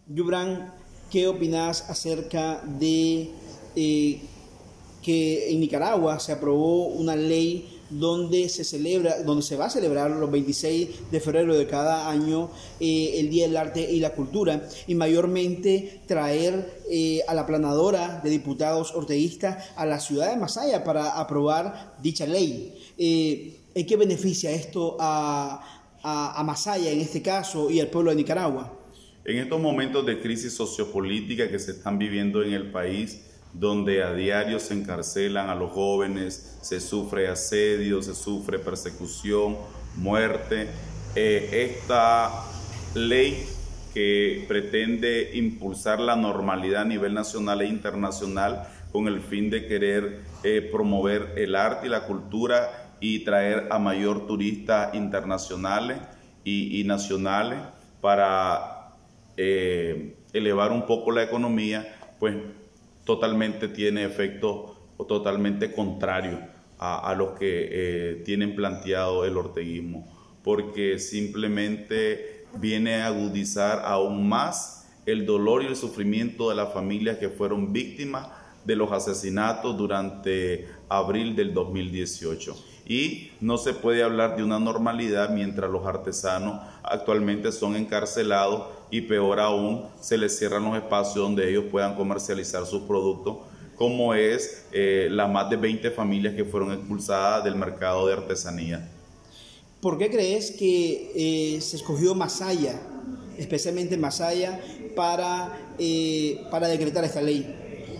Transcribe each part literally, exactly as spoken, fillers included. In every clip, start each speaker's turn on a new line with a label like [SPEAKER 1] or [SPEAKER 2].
[SPEAKER 1] Yubran, ¿qué opinas acerca de eh, que en Nicaragua se aprobó una ley donde se celebra, donde se va a celebrar los veintiséis de febrero de cada año eh, el Día del Arte y la Cultura, y mayormente traer eh, a la planadora de diputados orteguistas a la ciudad de Masaya para aprobar dicha ley? Eh, ¿En qué beneficia esto a, a, a Masaya en este caso y al pueblo de Nicaragua?
[SPEAKER 2] En estos momentos de crisis sociopolítica que se están viviendo en el país, donde a diario se encarcelan a los jóvenes, se sufre asedio, se sufre persecución, muerte, eh, esta ley que pretende impulsar la normalidad a nivel nacional e internacional con el fin de querer eh, promover el arte y la cultura y traer a mayor turistas internacionales y, y nacionales para Eh, elevar un poco la economía, pues totalmente tiene efectos totalmente contrarios a, a los que eh, tienen planteado el orteguismo, porque simplemente viene a agudizar aún más el dolor y el sufrimiento de las familias que fueron víctimas de los asesinatos durante abril del dos mil dieciocho. Y no se puede hablar de una normalidad mientras los artesanos actualmente son encarcelados y peor aún se les cierran los espacios donde ellos puedan comercializar sus productos, como es eh, las más de veinte familias que fueron expulsadas del mercado de artesanía.
[SPEAKER 1] ¿Por qué crees que eh, se escogió Masaya, especialmente Masaya, para, eh, para decretar esta ley?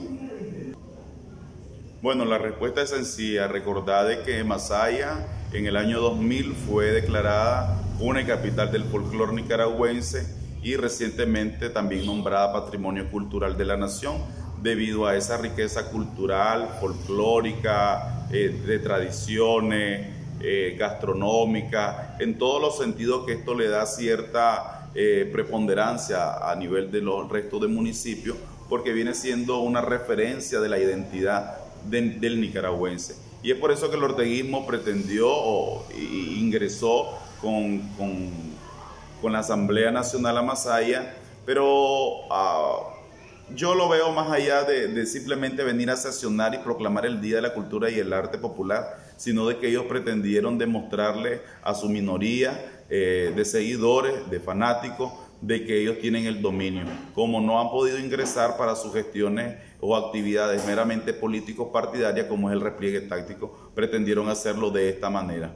[SPEAKER 2] Bueno, la respuesta es sencilla. Recordad de que Masaya en el año dos mil fue declarada una capital del folclore nicaragüense y recientemente también nombrada Patrimonio Cultural de la Nación debido a esa riqueza cultural, folclórica, eh, de tradiciones, eh, gastronómica, en todos los sentidos que esto le da cierta eh, preponderancia a nivel de los restos de municipios, porque viene siendo una referencia de la identidad De, del nicaragüense. Y es por eso que el orteguismo pretendió o ingresó con, con, con la Asamblea Nacional a Masaya, pero uh, yo lo veo más allá de, de simplemente venir a sesionar y proclamar el Día de la Cultura y el Arte Popular, sino de que ellos pretendieron demostrarle a su minoría eh, de seguidores, de fanáticos, de que ellos tienen el dominio. Como no han podido ingresar para sus gestiones o actividades meramente políticos partidarias, como es el repliegue táctico, pretendieron hacerlo de esta manera.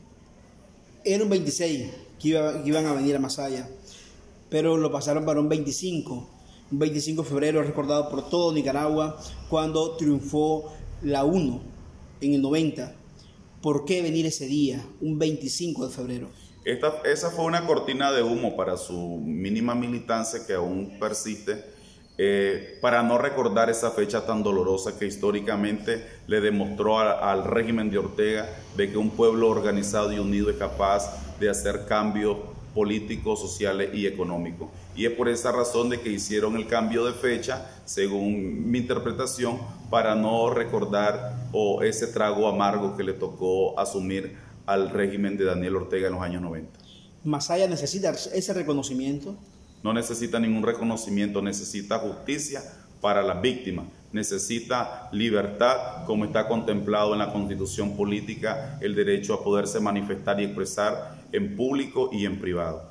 [SPEAKER 1] Era un veintiséis que, iba, que iban a venir a Masaya, pero lo pasaron para un veinticinco. Un veinticinco de febrero recordado por todo Nicaragua cuando triunfó la UNO en el noventa. ¿Por qué venir ese día, un veinticinco de febrero?
[SPEAKER 2] Esta, esa fue una cortina de humo para su mínima militancia que aún persiste, eh, para no recordar esa fecha tan dolorosa que históricamente le demostró a, al régimen de Ortega de que un pueblo organizado y unido es capaz de hacer cambios políticos, sociales y económicos. Y es por esa razón de que hicieron el cambio de fecha, según mi interpretación, para no recordar o ese trago amargo que le tocó asumir al régimen de Daniel Ortega en los años noventa.
[SPEAKER 1] ¿Masaya necesita ese reconocimiento?
[SPEAKER 2] No necesita ningún reconocimiento, necesita justicia para las víctimas, necesita libertad, como está contemplado en la Constitución política, el derecho a poderse manifestar y expresar en público y en privado.